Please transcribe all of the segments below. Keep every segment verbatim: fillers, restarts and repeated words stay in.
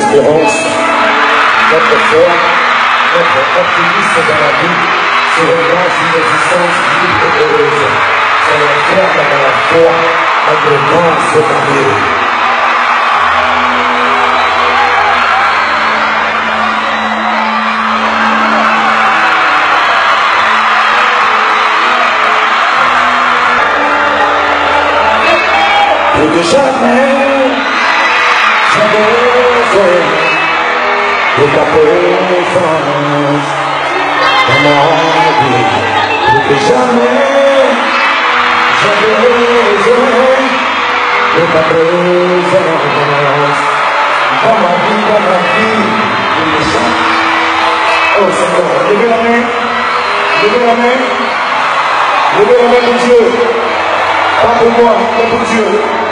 persévérance, notre foi, notre optimisme dans la vie, sur une grâce, une résistance libre et heureuse. Soyons fermes dans la foi, malgré l'immense avenir. Plus que jamais, j'avais besoin de ta présence dans ma vie. Plus que jamais, j'avais besoin de ta présence dans ma vie, dans ma vie. Plus que jamais. Oh Seigneur, levez la main, levez la main, levez la main pour Dieu. Pas pour moi, mais pour Dieu.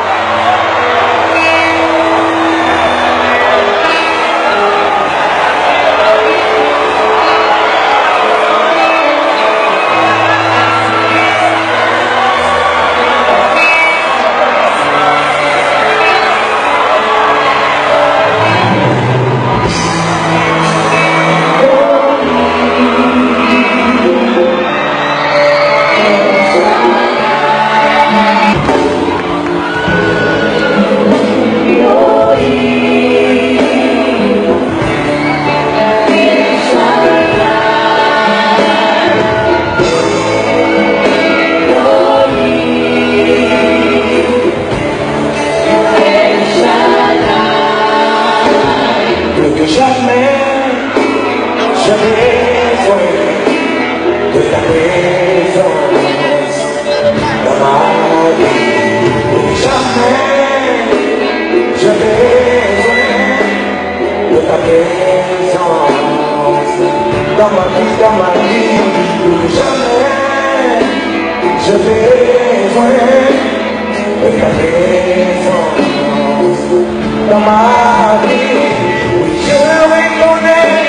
Dans ma vie, dans ma vie, plus jamais, je vais besoin de ta présence. Dans ma vie, oui, je reconnais.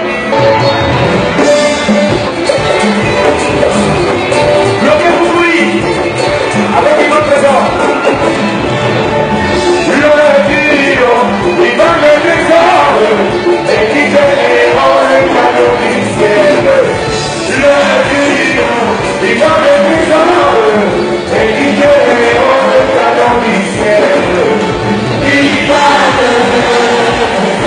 Bloquez-vous, oui, avec une autre présence. Le Dieu, il va me désormais, et qui te dérange. Le Dieu, il va me désormais, et qui te dérange dans le ciel. Il va me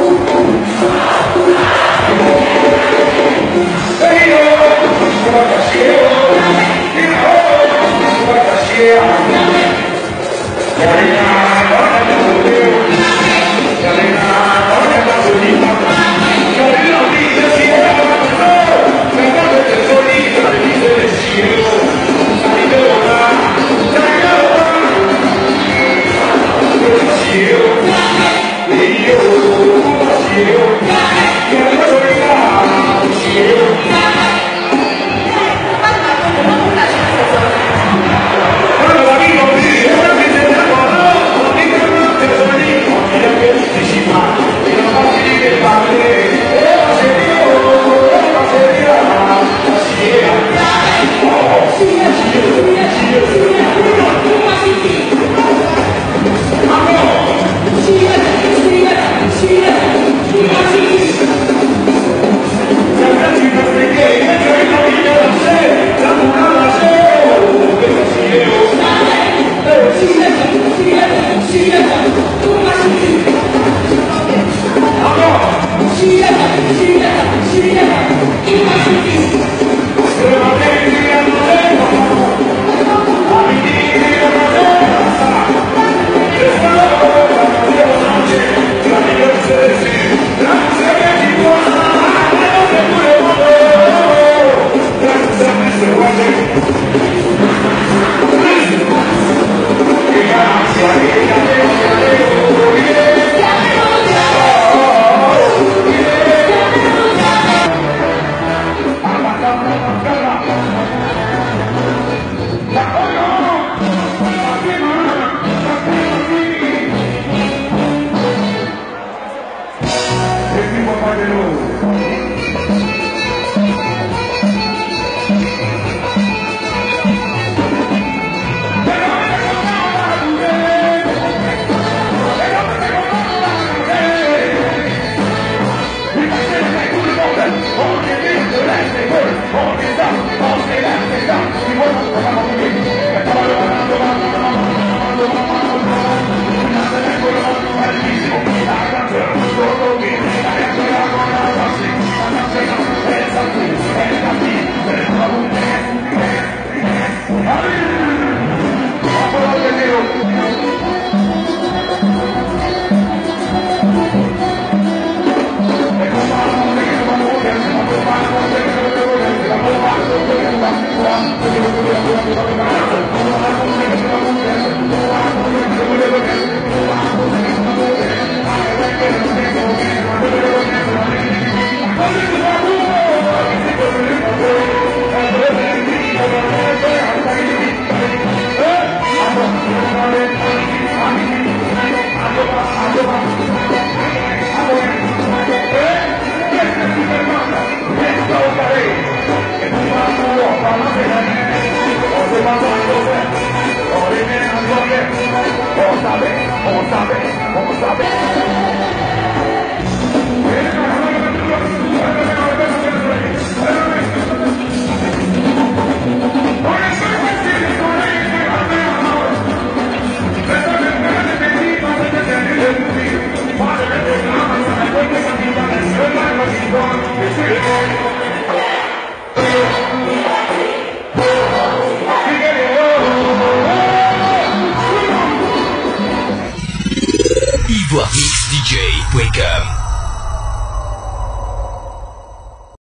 Ivoire Mix D J Wake Up.